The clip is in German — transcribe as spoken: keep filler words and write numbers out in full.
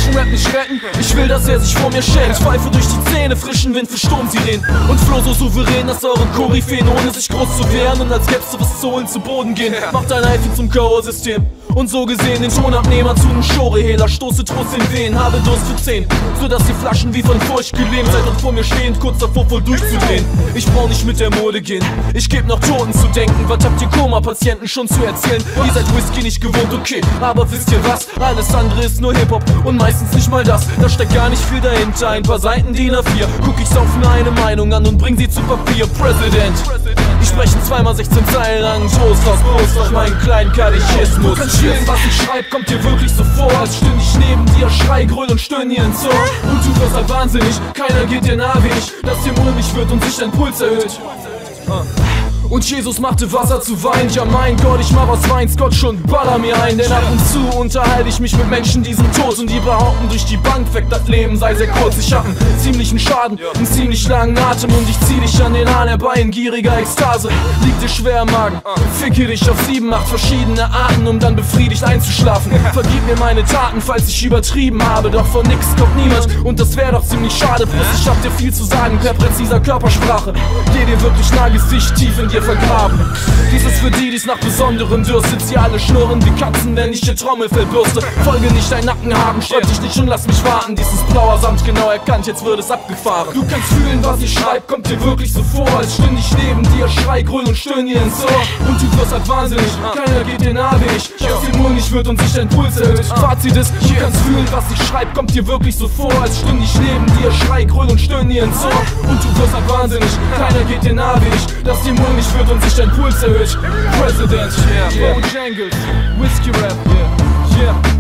deutschen Rap nicht retten. Ich will, dass er sich vor mir schämt. Ich pfeife durch die Zähne, frischen Wind für Sturmsirenen und flow so souverän, dass eure Koryphäen, ohne sich groß zu wehren und als gäb's du was zu holen, zu Boden gehen. Macht dein Eifen zum K O-System und so gesehen den Tonabnehmer zu nem Schorehehler. Stoße Trost in Wehen, habe Durst für zehn, sodass die Flaschen wie von Furcht gelähmt. Seid doch vor mir stehend, kurz davor voll durchzudrehen. Ich brauch nicht mit der Mode gehen, ich geb noch Toten zu denken. Was habt ihr Koma-Patienten schon zu erzählen? Ihr seid Whisky nicht gewohnt, okay, aber wisst ihr was? Alles andere ist nur Hip-Hop und meistens nicht mal das. Da steckt gar nicht viel dahinter, ein paar Seiten D I N A vier. Guck, ich sauf mir eine Meinung an und bring sie zu Papier. President, ich spreche zweimal sechzehn Zeilen lang Toast aus Brust auf meinen kleinen Katechismus. Du kannst spielen, was ich schreib, kommt dir wirklich so vor, als stünd ich neben dir, schrei, grüll und stöhn hier ins Ohr. Und du wirst halt wahnsinnig, keiner geht dir nah wie ich, dass dir mulmig wird und sich dein Puls erhöht. Und Jesus machte Wasser zu Wein. Ja mein Gott, ich mach was Weins, Gott schon baller mir ein. Denn ab und zu unterhalte ich mich mit Menschen, die sind tot und die behaupten durch die Bank weg, das Leben sei sehr kurz. Ich hab einen ziemlichen Schaden, einen ziemlich langen Atem und ich zieh dich an den Haaren herbei in gieriger Ekstase. Liegt dir schwer im Magen, ficke dich auf sieben, acht verschiedene Arten, um dann befriedigt einzuschlafen. Vergib mir meine Taten, falls ich übertrieben habe, doch von nix kommt niemand und das wär doch ziemlich schade. Plus ich hab dir viel zu sagen per präziser Körpersprache. Geh dir wirklich nah Gesicht tief in dir vergraben. Dies ist für die, die's nach besonderem dürstet. Sie alle schnurren wie Katzen, wenn ich ihr Trommelfell bürste. Folge nicht dein Nackenhaaren, schreib dich nicht und lass mich warten. Dies ist blauer Samt, genau erkannt, jetzt wird es abgefahren. Du kannst fühlen, was ich schreib, kommt dir wirklich so vor, als stünd ich neben dir, schrei, grüll und stöhn dir ins Ohr. Und du wirst halt wahnsinnig, keiner geht dir nah wie ich, dass dir mulmig wird und sich dein Puls erhöht. Fazit ist, du kannst fühlen, was ich schreib, kommt dir wirklich so vor, als stünd ich neben dir, schrei, grüll und stöhn dir ins Ohr. Und du wirst halt wahnsinnig, keiner geht dir nah wie ich, dass dir mulmig wird und sich dein Puls erhöht. President, yeah, yeah. Bojangles, Whiskey Rap, yeah, yeah.